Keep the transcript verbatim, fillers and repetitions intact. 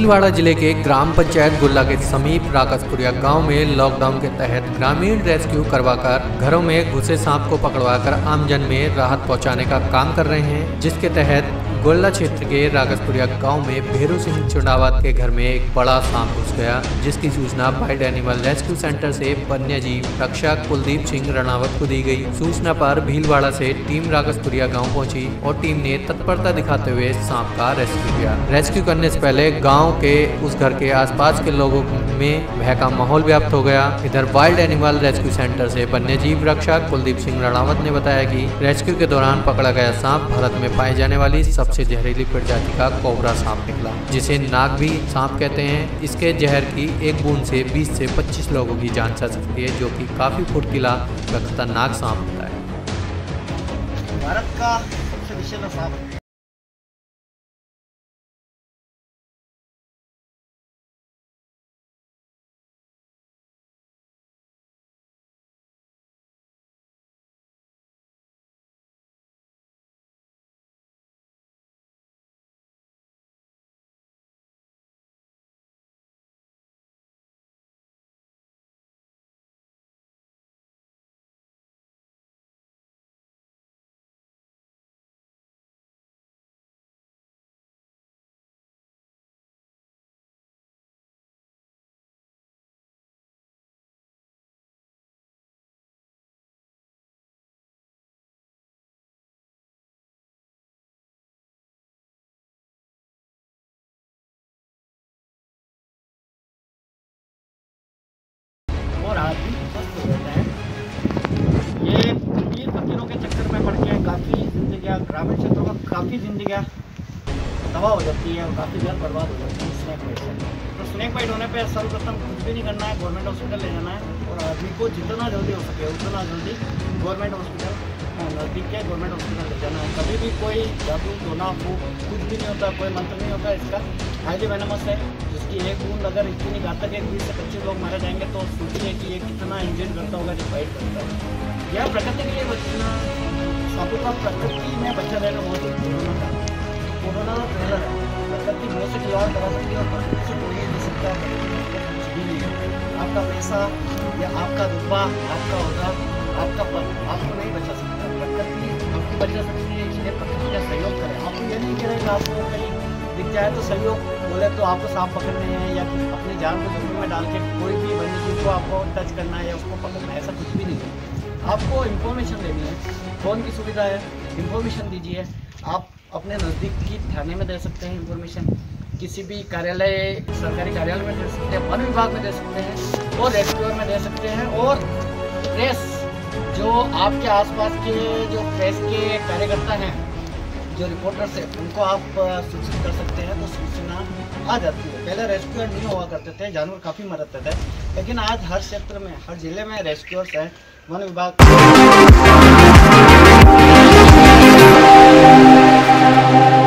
भीलवाड़ा जिले के ग्राम पंचायत गुल्ला के समीप राकसपुरिया गांव में लॉकडाउन के तहत ग्रामीण रेस्क्यू करवाकर घरों में घुसे सांप को पकड़वाकर आमजन में राहत पहुंचाने का काम कर रहे हैं, जिसके तहत गोल्ला क्षेत्र के राकसपुरिया गांव में भेरू सिंह चुंडावत के घर में एक बड़ा सांप घुस गया, जिसकी सूचना वाइल्ड एनिमल रेस्क्यू सेंटर से वन्यजीव रक्षक कुलदीप सिंह रणावत को दी गई। सूचना पर भीलवाड़ा से टीम राकसपुरिया गांव पहुंची और टीम ने तत्परता दिखाते हुए सांप का रेस्क्यू किया। रेस्क्यू करने से पहले गाँव के उस घर के आसपास के लोगों में भय का माहौल व्याप्त हो गया। इधर वाइल्ड एनिमल रेस्क्यू सेंटर से वन्यजीव रक्षक कुलदीप सिंह रणावत ने बताया कि रेस्क्यू के दौरान पकड़ा गया सांप भारत में पाई जाने वाली सबसे जहरीली प्रजाति का कोबरा सांप निकला, जिसे नागवी सांप कहते हैं। इसके जहर की एक बूंद से बीस से पच्चीस लोगों की जान जा सकती है, जो कि काफी फुर्तीला व खतरनाक सांप होता है। भारत का सबसे विषैला सांप और आदमी स्वस्थ हो जाता है। ये पीर फकीरों के चक्कर में पड़ के काफ़ी जिंदगियाँ ग्रामीण क्षेत्रों में काफ़ी जिंदगियाँ तबाह हो जाती है और काफ़ी घर बर्बाद हो जाती है स्नैक बाइट से। तो स्नैक बाइट होने पर सर्वप्रथम कुछ भी नहीं करना है, गवर्नमेंट हॉस्पिटल ले जाना है और आदमी को जितना जल्दी हो सके उतना जल्दी गवर्नमेंट हॉस्पिटल नज़दीक के गवर्नमेंट हॉस्पिटल ले जाना है। कभी भी कोई जादू टोना फूक कुछ भी नहीं होता, कोई मंत्र नहीं होता। इसका हाईली वेनमस है, जिसकी एक बूंद अगर इतनी घातक है बीस से पच्चीस लोग मारे जाएंगे, तो सोचिए कि ये कितना इंजन करता होगा जो फाइट करता है। यह प्रकृति के लिए बचना सांपों का प्रकृति में बच्चा लेना बहुत ही कोरोना का कोरोना का पहला है। प्रकृति बहुत से खिलवाड़ करा सकती है और प्रकृति से कोई नहीं सकता कुछ भी नहीं है। आपका पैसा या आपका रुतबा, आपका होगा, आपका पद आपको नहीं बचा सकता, प्रकृति आपकी बचा सकती है। इसलिए प्रकृति का सहयोग करें। आपको ये नहीं कह रहे कि आपको कहीं दिख जाए तो सहयोग बोले तो आपको सांप पकड़ने हैं या अपनी जान को जोखिम में डाल के कोई भी वन्यजीव को आपको टच करना है या उसको पकड़ना है, ऐसा कुछ भी नहीं है। आपको इन्फॉर्मेशन देनी है, फ़ोन की सुविधा है, इन्फॉर्मेशन दीजिए। आप अपने नज़दीक की थाने में दे सकते हैं इन्फॉर्मेशन, किसी भी कार्यालय सरकारी कार्यालय में दे सकते हैं, वन विभाग में दे सकते हैं और रेस्क्यूअर में दे सकते हैं। और प्रेस जो आपके आसपास के जो प्रेस के कार्यकर्ता हैं, जो रिपोर्टर्स हैं, उनको आप सूचित कर सकते हैं तो सूचना आ जाती है। पहले रेस्क्यूअर नहीं हुआ करते थे, जानवर काफ़ी मरते थे, लेकिन आज हर क्षेत्र में हर जिले में रेस्क्यूअर्स हैं। वन विभाग